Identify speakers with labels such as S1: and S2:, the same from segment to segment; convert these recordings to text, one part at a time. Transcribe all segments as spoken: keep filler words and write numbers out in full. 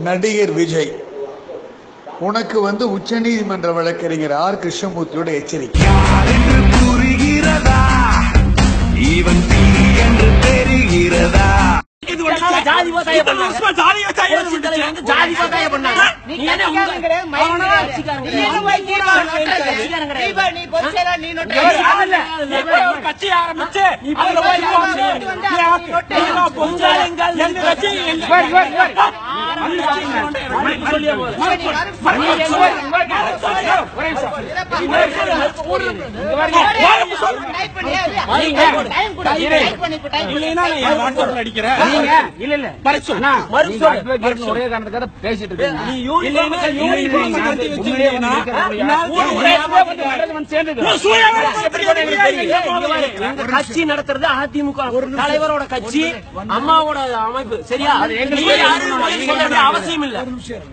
S1: நடிகர் விஜய், உனக்கு வந்து உச்சநீதிமன்ற வழக்கறிஞர் ஆர் கிருஷ்ணமூர்த்தியோட எச்சரிக்கை. இவன் என்று தெரிகிறதா?
S2: ஜாதி விவசாய ஜாதி விவசாய பண்ணாங்க. கட்சி ஆரம்பிச்சு
S3: ஒரே காரணத்துக்காக பேசிட்டு
S2: கட்சி நடத்துறது அதிமுக தலைவரோட கட்சி, அம்மாவோட அமைப்பு. சரியா? அவசியம் இல்ல.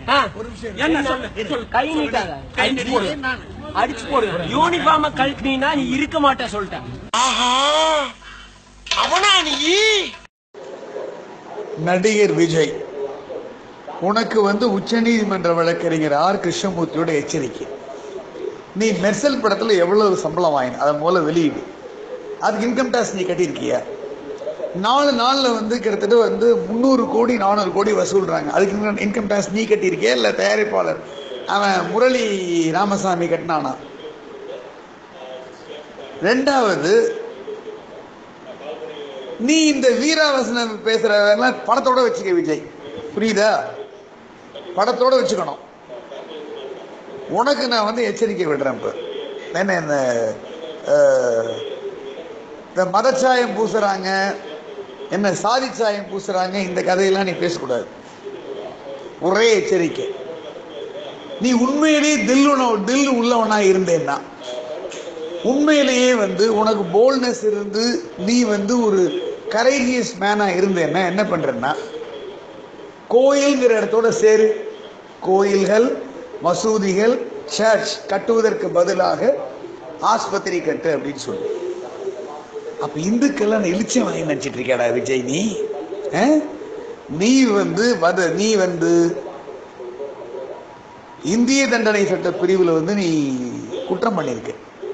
S2: கை நீட்டாத, அடிச்சு போடு. யூனிஃபார்ம கழட்டினா நீ இருக்க மாட்ட சொல்லிட்டேன்.
S1: நடிகர் விஜய், உனக்கு வந்து உச்சநீதிமன்ற வழக்கறிஞர் ஆர் கிருஷ்ணமூர்த்தியோட எச்சரிக்கை. நீ மெர்சல் படத்துல எவ்வளவு சம்பளம் வாங்கின அதை மூல வெளியீடு, அதுக்கு இன்கம் டாக்ஸ் நீ கட்டியிருக்கிய. நாலு நாள்ல வந்து கிட்டத்தட்ட வந்து முந்நூறு கோடி நானூறு கோடி வசூல்றாங்க. அதுக்கு இன்கம் டாக்ஸ் நீ கட்டியிருக்கிய இல்ல தயாரிப்பாளர் அவன் முரளி ராமசாமி கட்டினானா? ரெண்டாவது, நீ இந்த வீராவசனம் பேசுற படத்தோட வச்சுக்க விஜய், புரியுதா? படத்தோட வச்சுக்கணும். உனக்கு நான் வந்து எச்சரிக்கை விடுறேன். இப்ப என்ன இந்த மதச்சாயம் பூசுறாங்க, என்ன சாதி சாயம் பூசுறாங்க, இந்த கதையெல்லாம் நீ பேசக்கூடாது. ஒரே எச்சரிக்கை, நீ உண்மையிலேயே தில்லு தில்லு உள்ளவனா இருந்தேன்னா, உண்மையிலேயே வந்து உனக்கு போல்ட்னஸ் இருந்து நீ வந்து ஒரு கரேஜியஸ் மேனா இருந்தேன்னா என்ன பண்றேன்னா, கோயில்ங்கிற இடத்தோட சேரு. கோயில்கள், மசூதிகள், சர்ச் கட்டுவதற்கு பதிலாக ஆஸ்பத்திரி கட்டு அப்படின்னு சொல்லு. அப்ப இந்துக்கெல்லாம் இழிச்சம் வாங்கி நினைச்சிட்டு இருக்கியாடா விஜய்? நீ நீ வந்து நீ வந்து இந்திய தண்டனை சட்ட பிரிவுல வந்து நீ குற்றம் பண்ணிருக்க,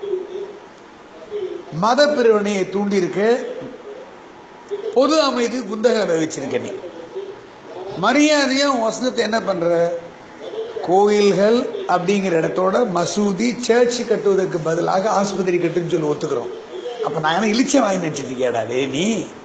S1: மத பிரிவினையை தூண்டி இருக்க, பொது அமைதி குந்தக வச்சிருக்க. நீ மரியாதையா வசனத்தை என்ன பண்ற? கோயில்கள் அப்படிங்கிற இடத்தோட மசூதி சர்ச் கட்டுவதற்கு பதிலாக ஆஸ்பத்திரி கட்டுன்னு சொல்லி ஒத்துக்கிறோம். அப்ப நான் இழிச்ச வாங்கி நினைச்சிட்டு இருக்கியாடா நீ?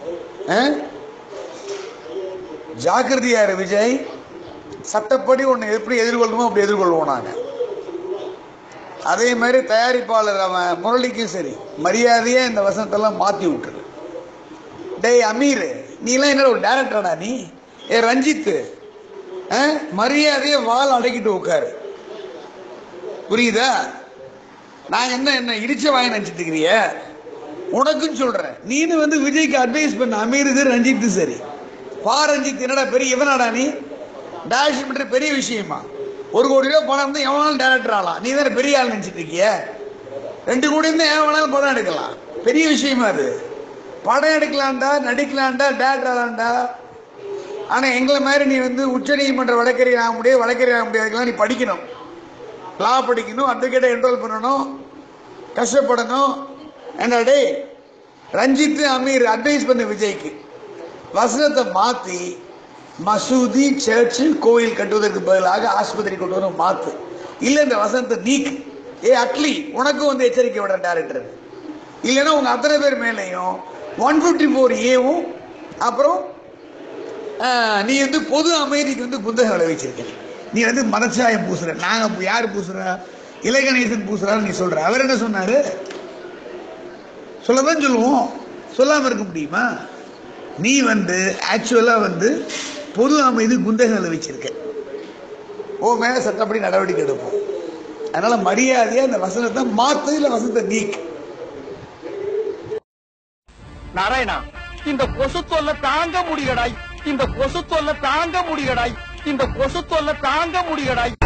S1: ஜாக்கிரதையாரு விஜய். சட்டப்படி உன்னை எப்படி எதிர்கொள்ளணுமோ அப்படி எதிர்கொள்வோம் நாங்க. அதே மாதிரி தயாரிப்பாளர் அவன் முரளிக்கும் சரி, மரியாதையா இந்த வசனத்தெல்லாம் மாத்தி விட்டுரு. டேய் அமீர், நீ எல்லாம் என்ன ஒரு டைரக்டரா நீ? ஏ ரஞ்சித், மரியாதையை வால் அடக்கிட்டு உட்காரு, புரியுதா? நான் என்ன என்ன இடிச்ச வாங்கி நினைச்சிட்டு இருக்கிறிய? உனக்கும் சொல்றேன், நீனு வந்து விஜய்க்கு அட்வைஸ் பண்ண. அமீருக்கு ரஞ்சித் சரி, பா ரஞ்சித் என்னடா பெரிய இவனாடா நீ? டைரக்ஷன் பண்ற பெரிய விஷயமா? ஒரு கோடி ரூபாய் பணம் இருந்தா எவனாலும் டைரக்டர் ஆகலாம். நீ தானே பெரிய ஆள் நினைச்சிட்டு இருக்கிய? ரெண்டு கோடி இருந்தா எவனாலும் படம் எடுக்கலாம். பெரிய விஷயமா அது? படம் எடுக்கலாம்டா, நடிக்கலாம்டா, டைரக்டர் ஆகலாம்டா. ஆனா எங்களை மாதிரி நீ வந்து உச்ச நீதிமன்ற வழக்கறிஞர் ஆக முடியாது, வழக்கறிஞர் ஆக முடியாதுக்கெல்லாம் நீ படிக்கணும், லா படிக்கணும், அட்வொகேட்டை என்ரோல் பண்ணணும், கஷ்டப்படணும். என்ன டே ரஞ்சித் அமீர் அட்வைஸ் பண்ண விஜய்க்கு வசனத்தை மாத்தி மசூதி சர்ச் கோயில் கட்டுவதற்கு பதிலாக ஆஸ்பத்திரி கட்டுவதும் மாத்து. இல்ல இந்த வசனத்தை நீக்கு. ஏ அட்லி, உனக்கும் வந்து எச்சரிக்கை விட டைரக்டர். இல்லைன்னா உங்க அத்தனை பேர் மேலையும் ஒன் பிப்டி போர் ஏவும் அப்புறம் நீ வந்து பொது அமைதிக்கு வந்து குந்தக விளைவிச்சிருக்க. நீ வந்து மதச்சாயம் பூசுற. நாங்க யாரு பூசுறா? இலகணேசன் பூசுறாரு நீ சொல்ற. அவர் என்ன சொன்னாரு? சொல்லதான் சொல்லுவோம், சொல்லாம இருக்க முடியுமா? நீ வந்து ஆக்சுவலா வந்து பொது அமைதி குந்தக விளைவிச்சிருக்க. ஓ மேல சட்டப்படி நடவடிக்கை எடுப்போம். அதனால மரியாதையா அந்த வசனத்தை மாத்து, இல்ல வசனத்தை நீக்கு.
S3: நாராயணா, இந்த கொசு தொல்லை தாங்க முடியடாய், இந்த கொசு தொல்லை தாங்க முடியடாய், இந்த கொசு தொல்லை தாங்க முடியடாய்.